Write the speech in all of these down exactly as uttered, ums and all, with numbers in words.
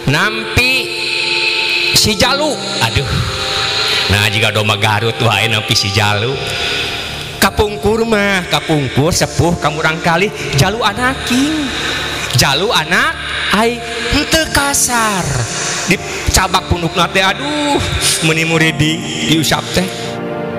nampi si Jalu, aduh, nah jika doma Garut wae nampi si Jalu, kapungkur mah kapungkur sepuh kamurang kali Jalu anaking, Jalu anak ai henteu kasar dicabak pundukna teh, aduh meuni muridi diusap teh.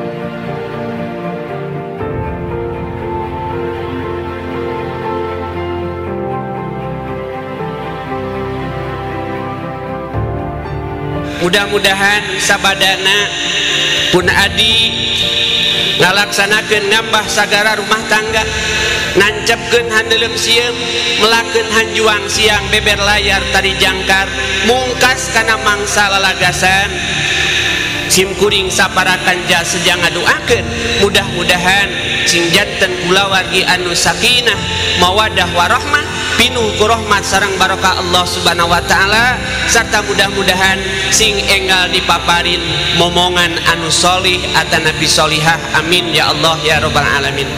Mudah-mudahan sabadana pun adi ngalaksanakeun ngambah sagara rumah tangga, nancepkeun handelem sieum, melakeun hanjuang siang beber layar tadi jangkar, mungkas kana mangsa lalagasan, sim kuring saparakan jasa sejang ngaduakeun. Mudah-mudahan sing janten kulawargi anu sakinah mawadah warahmah pinuh ku rahmat sareng barokah Allah subhanahu wa ta'ala, serta mudah-mudahan sing enggal dipaparin momongan anu solih atau nabi solihah, amin ya Allah ya rabbal alamin.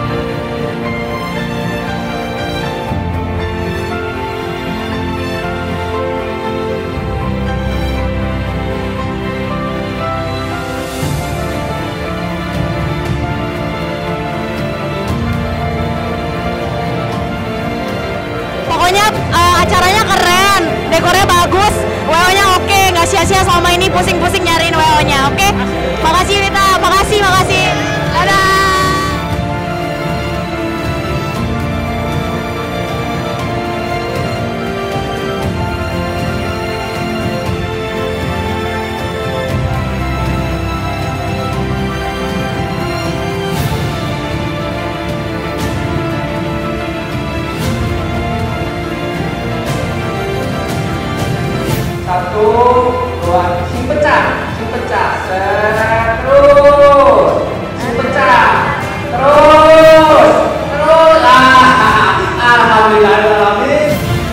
Pokoknya uh, acaranya keren, dekornya bagus, W O-nya oke, nggak sia-sia selama ini pusing-pusing nyariin W O-nya, oke? Makasih Rita, makasih, makasih. Dadah. Satu, dua, sing pecah, sing pecah, terus, sing pecah, terus, terus, ah, alhamdulillahirrahmanirrahim.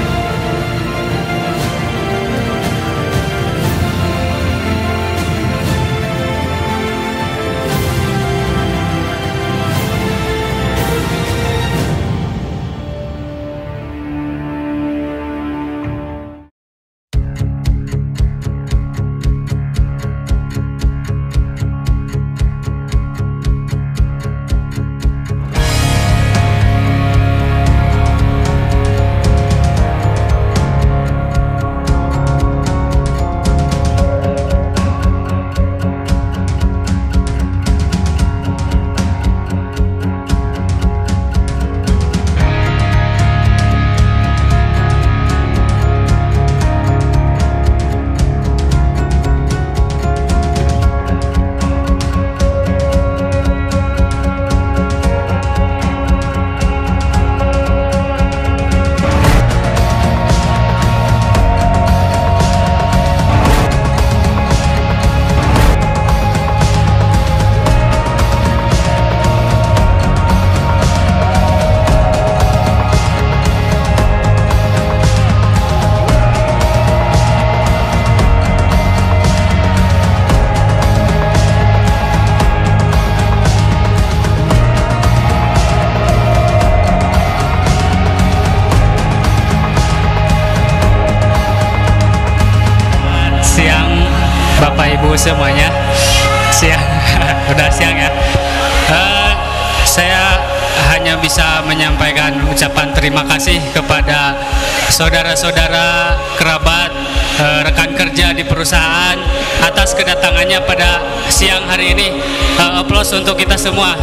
Bapak Ibu semuanya, siang udah siang ya. Uh, saya hanya bisa menyampaikan ucapan terima kasih kepada saudara-saudara, kerabat, uh, rekan kerja di perusahaan atas kedatangannya pada siang hari ini. Uh, aplaus untuk kita semua.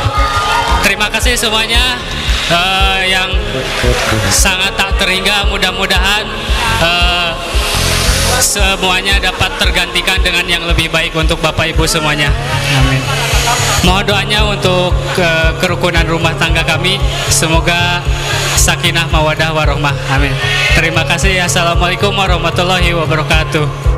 Terima kasih semuanya uh, yang sangat tak terhingga. Mudah-mudahan uh, semuanya dapat tergantikan dengan yang lebih baik untuk Bapak Ibu semuanya. Amin. Mohon doanya untuk ke kerukunan rumah tangga kami, semoga sakinah mawadah warahmah. Amin. Terima kasih. Assalamualaikum warahmatullahi wabarakatuh.